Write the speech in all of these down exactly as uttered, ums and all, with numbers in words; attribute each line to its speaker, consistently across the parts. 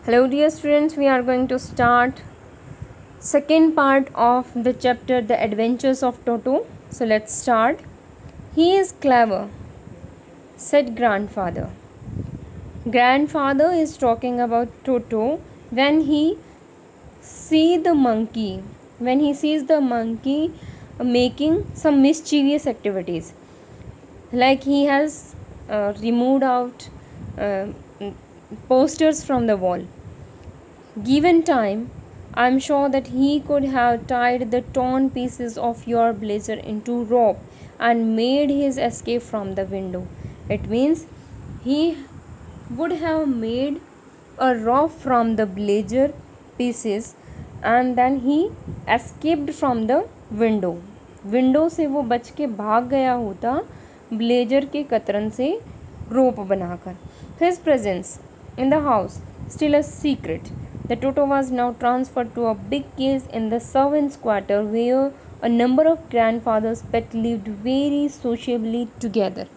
Speaker 1: Hello dear students, we are going to start second part of the chapter The Adventures of Toto. So let's start. He is clever, said grandfather. Grandfather is talking about Toto when he see the monkey, when he sees the monkey making some mischievous activities. Like he has uh, removed out uh, posters from the wall. Given time, I am sure that he could have tied the torn pieces of your blazer into rope and made his escape from the window. It means he would have made a rope from the blazer pieces and then he escaped from the window. Window से वो बच के भाग गया होता blazer के कतरन से रोप बनाकर. His presence in the house still a secret. The Toto was now transferred to a big cage in the servants' quarter where a number of grandfather's pets lived very sociably together.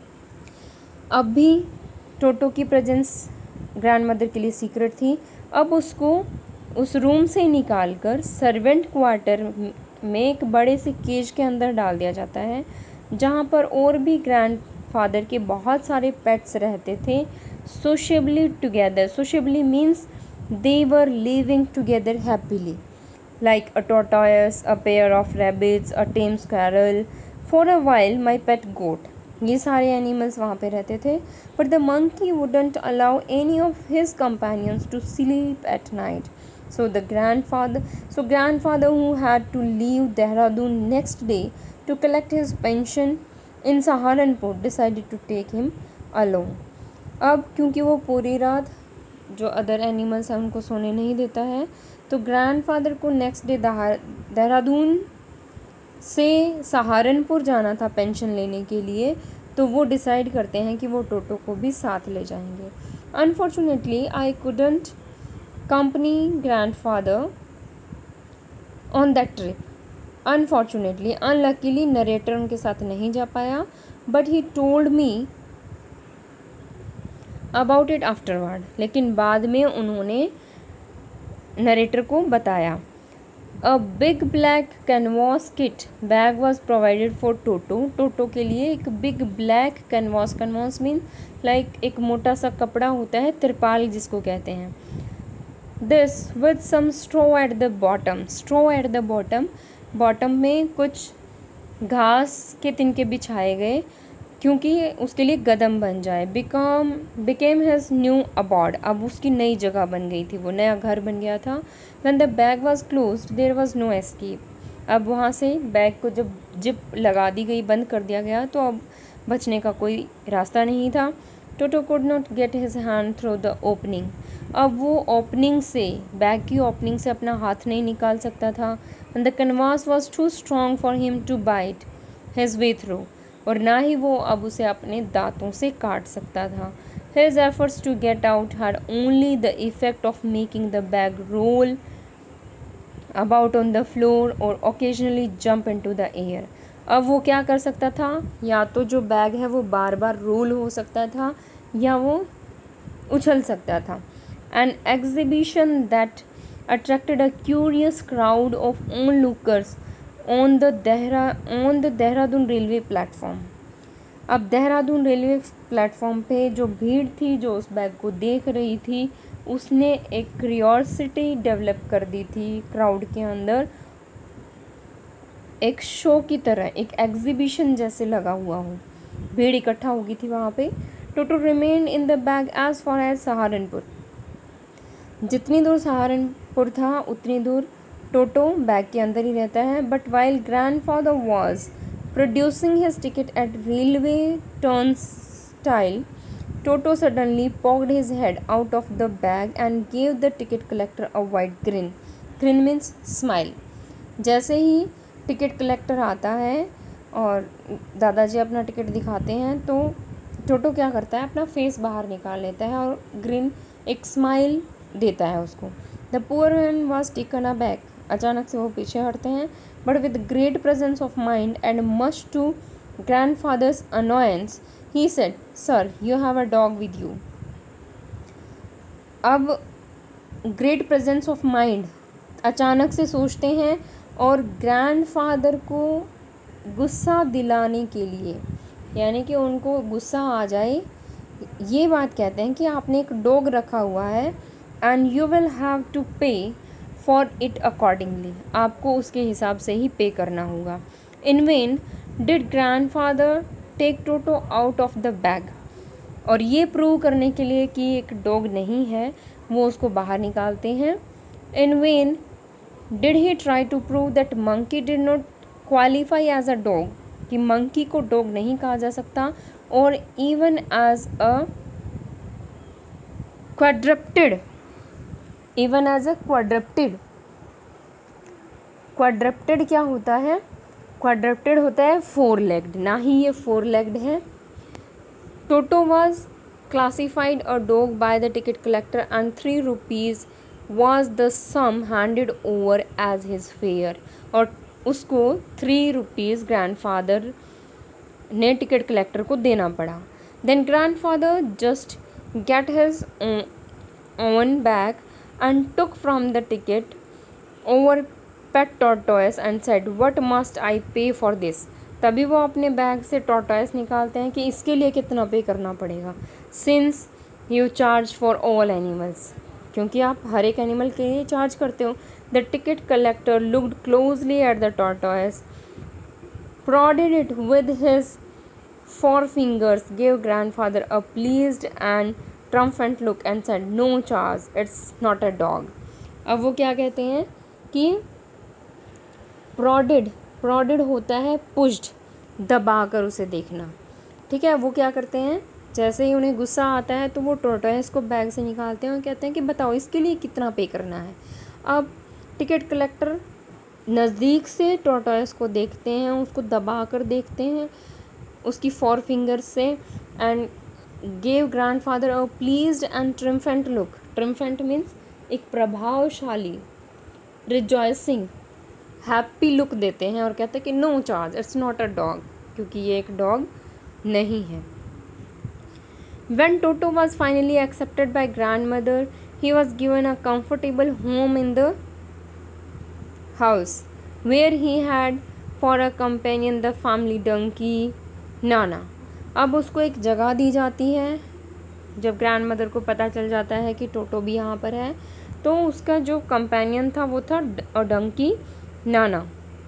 Speaker 1: अब भी टोटो की presence grandmother के लिए secret थी. अब उसको उस room से निकालकर सर्वेंट क्वार्टर में एक बड़े से केज के अंदर डाल दिया जाता है जहाँ पर और भी ग्रैंडफादर के बहुत सारे पेट्स रहते थे. Sociably together. Sociably means they were living together happily, like a tortoise, a pair of rabbits, a tame squirrel, for a while my pet goat. ये सारे एनिमल्स वहाँ पे रहते थे. but the monkey wouldn't allow any of his companions to sleep at night. so the grandfather so grandfather who had to leave Dehradun next day to collect his pension in Saharanpur decided to take him along. अब क्योंकि वो पूरी रात जो other animals हैं उनको सोने नहीं देता है तो ग्रैंडफादर को नेक्स्ट डे देहरादून से सहारनपुर जाना था पेंशन लेने के लिए. तो वो डिसाइड करते हैं कि वो टोटो को भी साथ ले जाएंगे. Unfortunately I couldn't company grandfather on that trip. Unfortunately unluckily narrator उनके साथ नहीं जा पाया. But he told me about it afterward. लेकिन बाद में उन्होंने नरेटर को बताया. A big black canvas kit bag was provided for Toto. Toto के लिए एक big black canvas. Canvas mean like एक मोटा सा कपड़ा होता है, तिरपाल जिसको कहते हैं. This with some straw at the bottom. Straw at the bottom. Bottom में कुछ घास के तिनके बिछाए गए क्योंकि उसके लिए गदम बन जाए. Become became his new abode. अब उसकी नई जगह बन गई थी, वो नया घर बन गया था. When the bag was closed there was no escape. अब वहाँ से बैग को जब जिप लगा दी गई, बंद कर दिया गया, तो अब बचने का कोई रास्ता नहीं था. Toto could not get his hand through the opening. अब वो ओपनिंग से, बैग की ओपनिंग से अपना हाथ नहीं निकाल सकता था. And the canvas was too strong for him to bite his way through. और ना ही वो अब उसे अपने दांतों से काट सकता था. His efforts to get out had only the effect of making the bag roll about on the floor or occasionally jump into the air. अब वो क्या कर सकता था? या तो जो बैग है वो बार बार रोल हो सकता था या वो उछल सकता था. An exhibition that attracted a curious crowd of onlookers on the Dehra on the Dehradun railway platform. अब देहरादून रेलवे प्लेटफॉर्म पे जो भीड़ थी जो उस बैग को देख रही थी उसने एक क्यूरियोसिटी डेवलप कर दी थी क्राउड के अंदर. एक शो की तरह, एक एग्जीबिशन जैसे लगा हुआ हो. भीड़ इकट्ठा हो गई थी वहाँ पे. Toto remained in the bag as far as Saharanpur. जितनी दूर सहारनपुर था उतनी दूर टोटो बैग के अंदर ही रहता है. But while grandfather was producing his ticket at railway turnstile, Toto suddenly poked his head out of the bag and gave the ticket collector a wide grin. Grin means smile. जैसे ही ticket collector आता है और दादाजी अपना ticket दिखाते हैं तो टोटो क्या करता है, अपना फेस बाहर निकाल लेता है और ग्रिन, एक स्माइल देता है उसको. The poor man was taken aback. अचानक से वो पीछे हटते हैं. But with great presence of mind and much to grandfather's annoyance he said, sir you have a dog with you. अब ग्रेट प्रेजेंस ऑफ माइंड, अचानक से सोचते हैं और ग्रैंडफादर को गुस्सा दिलाने के लिए, यानी कि उनको गुस्सा आ जाए, ये बात कहते हैं कि आपने एक डॉग रखा हुआ है and you will have to pay for it accordingly, आपको उसके हिसाब से ही पे करना होगा। In vain did grandfather take Toto out of the bag, और ये प्रूव करने के लिए कि एक डॉग नहीं है वो उसको बाहर निकालते हैं। In vain did he try to prove that monkey did not qualify as a dog, कि मंकी को डॉग नहीं कहा जा सकता, और even as a quadruped, even as a quadruped, quadruped क्या होता है? क्वाड्रप्टेड होता है फोर लेग्ड, ना ही ये फोर लेग्ड है। Toto was classified a dog by the ticket collector and three rupees was the sum handed over as his fare, और उसको थ्री रुपीज़ ग्रैंडफादर ने टिकट कलेक्टर को देना पड़ा। Then grandfather just get his own bag and took from the ticket over pet tortoise and said what must I pay for this, तभी वो अपने bag से टॉर्टोइस निकालते हैं कि इसके लिए कितना पे करना पड़ेगा। Since you charge for all animals, क्योंकि आप हर एक एनिमल के लिए चार्ज करते हो। The ticket collector looked closely at the tortoise, prodded it with his forefingers, gave grandfather a pleased and triumphant look and said, "No charge, it's not a dog." अब वो क्या कहते हैं कि prodded, prodded होता है pushed, दबा कर उसे देखना, ठीक है। वो क्या करते हैं, जैसे ही उन्हें गुस्सा आता है तो वो टॉर्टोइस को बैग से निकालते हैं और कहते हैं कि बताओ इसके लिए कितना पे करना है। अब टिकट कलेक्टर नज़दीक से टॉर्टोइस को देखते हैं, उसको दबा कर देखते हैं उसकी फोर फिंगर्स से, and gave grandfather a pleased and triumphant look. Triumphant means एक प्रभावशाली, रिजॉइसिंग, हैप्पी लुक देते हैं और कहते हैं कि no charge, it's not a dog, क्योंकि ये एक डॉग नहीं है। When Toto was finally accepted by grandmother, he was given a comfortable home in the house, where he had for a companion the family donkey Nana. अब उसको एक जगह दी जाती है। जब ग्रैंड मदर को पता चल जाता है कि टोटो भी यहाँ पर है, तो उसका जो कंपेनियन था वो था डंकी नाना।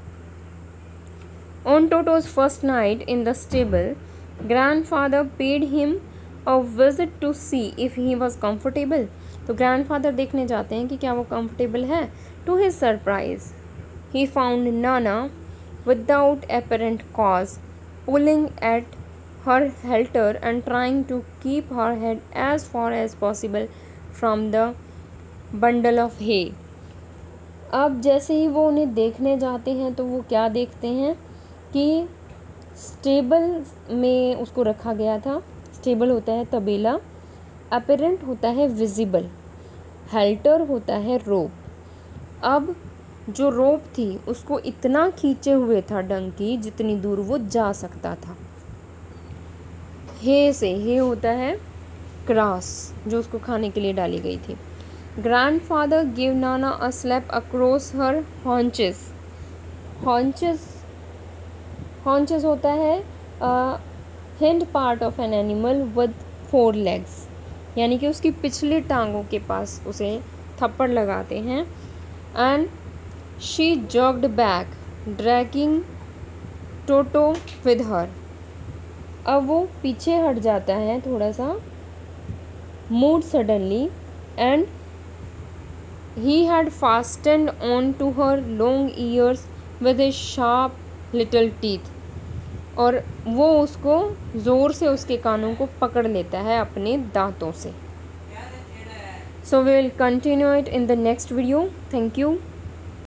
Speaker 1: On Toto's first night in the stable, grandfather paid him a visit to see if he was comfortable. तो ग्रैंडफादर देखने जाते हैं कि क्या वो कंफर्टेबल है। To his surprise, he found Nana without apparent cause, pulling at her halter and trying to keep her head as far as possible from the bundle of hay. अब जैसे ही वो उन्हें देखने जाते हैं तो वो क्या देखते हैं कि स्टेबल में उसको रखा गया था। स्टेबल होता है तबेला, अपरेंट होता है विजिबल, हेल्टर होता है रोप। अब जो रोप थी उसको इतना खींचे हुए था डंकी जितनी दूर वो जा सकता था। हे से, हे होता है ग्रास जो उसको खाने के लिए डाली गई थी। Grandfather give Nana a slap across her haunches. Haunches haunches होता है hind part of an animal with four legs, यानी कि उसकी पिछली टांगों के पास उसे थप्पड़ लगाते हैं। And she jogged back dragging Toto with her. अब वो पीछे हट जाता है थोड़ा सा, moved suddenly, and he had fastened on to her long ears with a sharp little teeth. और वो उसको ज़ोर से उसके कानों को पकड़ लेता है अपने दांतों से। So we will continue it in the next video. Thank you.